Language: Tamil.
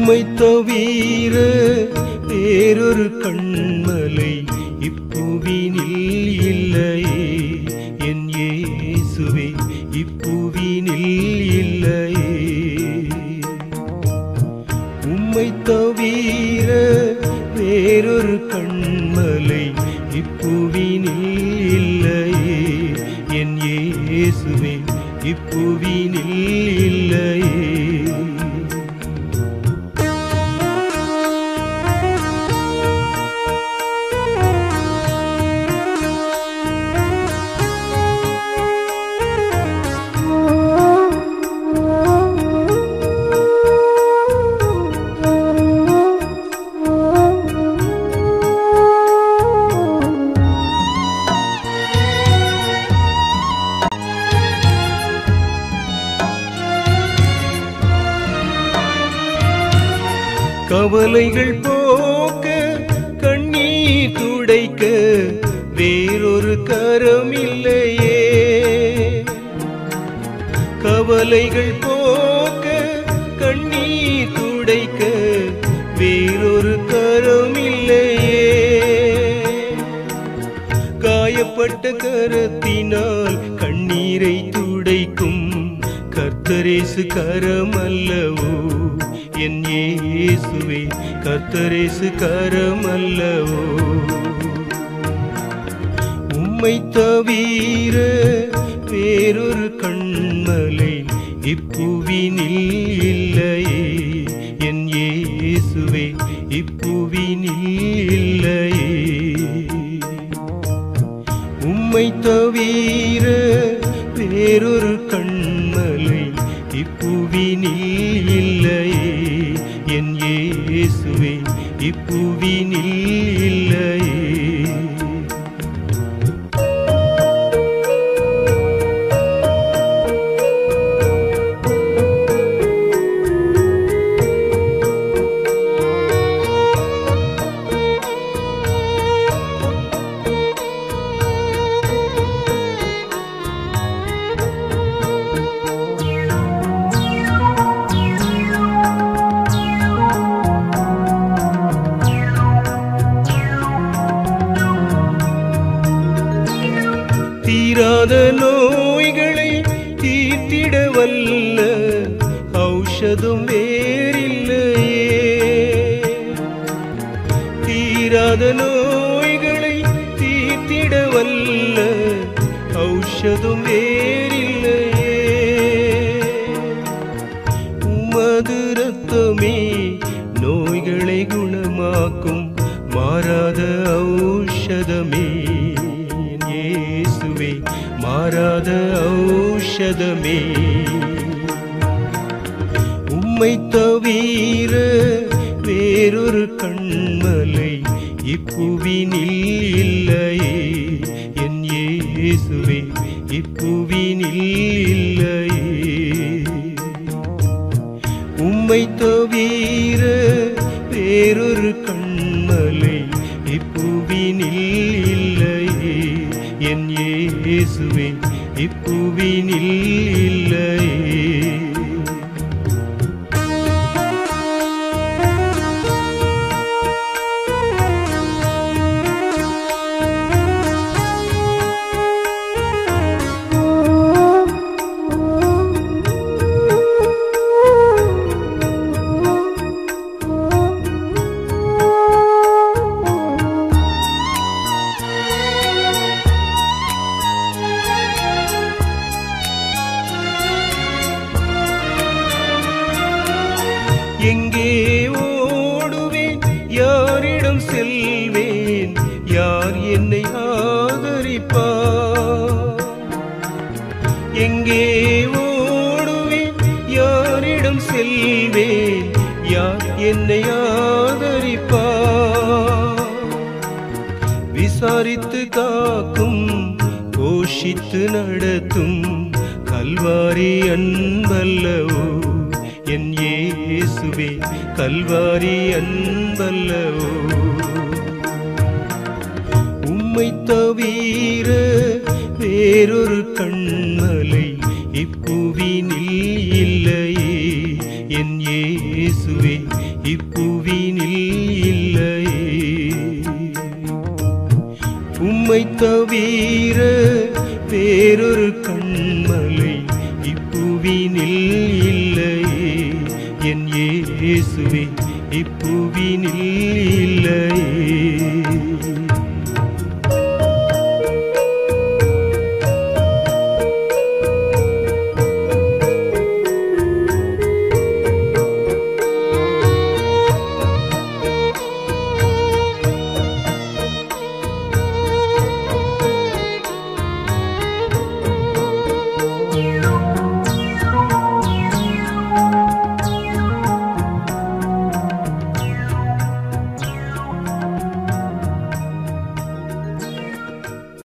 உம்மை தவிர வேறொரு கண்மலை இப்புவினில் இல்லையே என் இயேசுவே இப்புவினில் இல்லையே உம்மை தவிர வேறொரு கண்மலை இப்புவினில் இல்லையே என் இயேசுவே இப்புவினில் இல்லையே கவலைகள் போக்க கண்ணீர் துடைக்க வேறொரு கரம் இல்லையே கவலைகள் போக்க கண்ணீர் துடைக்க வேறொரு கரம் இல்லையே காயப்பட்ட கரத்தினால் கண்ணீரை துடைக்கும் கர்த்தரேசு கரம் அல்லவோ என் இயேசுவே கர்த்தரேசு கரம் அல்லவோ உம்மை தவிர வேறொரு கண்மலை இப்புவினில் இல்லையே என் இயேசுவே இப்புவினில் இல்லையே உம்மை தவிர வேறொரு கண்மலை இப்புவினில் இல்லையே என் இயேசுவே இப்புவினில் இல்லையே தீராத நோய்களை தீர்த்திட வல்ல ஔஷதம் வேறில்லையே தீராத நோய்களை தீர்த்திட வல்ல ஔஷதம் வேறில்லையே உமது இரத்தமே நோய்களை குணமாக்கும் மாறாத ஔஷதமே இயேசுவே மாறாத ஔஷதமே உம்மை தவிர வேறொரு கண்மலை இப்புவினில் இல்லையே என் இயேசுவே இப்புவினில் இல்லையே உம்மை தவிர வேறொரு கண்மலை இப்புவினில் இல்லையே என் இயேசுவே இப்புவினில் இல்லையே எங்கே ஓடுவேன் யாரிடம் செல்வேன் யார் என்னை ஆதரிப்பார் எங்கே ஓடுவேன் யாரிடம் செல்வேன் யார் என்னை ஆதரிப்பார் விசாரித்து காக்கும் போஷித்து நடத்தும் கல்வாரி அன்பல்லவோ என் இயேசுவே கல்வாரி அன்பல்லவோ உம்மை தவிர வேறொரு கண்மலை இப்புவினில் இல்லையே என் இயேசுவே இப்புவினில் இல்லையே. உம்மை தவிர வேறொரு கண்மலை இப்புவினில் இல்லையே. என் இயேசுவே இப்புவினில் இல்லையே.